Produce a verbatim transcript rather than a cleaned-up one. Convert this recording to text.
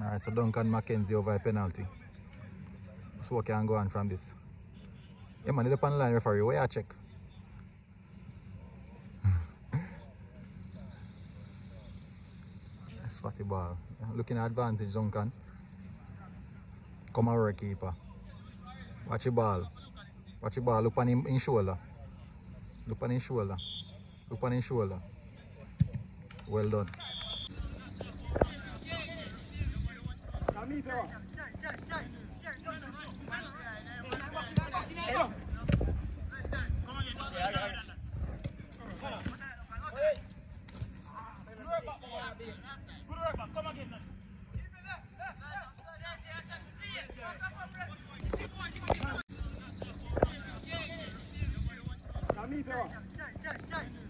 Alright, so Duncan Mackenzie over a penalty. So what can go on from this? Yeah man, the on the line referee, where you check? Spotty ball. Looking at advantage, Duncan. Come over, keeper. Watch the ball. Watch the ball. Look on him in shoulder. Look on his shoulder. Look on his shoulder. Well done. Jamaica.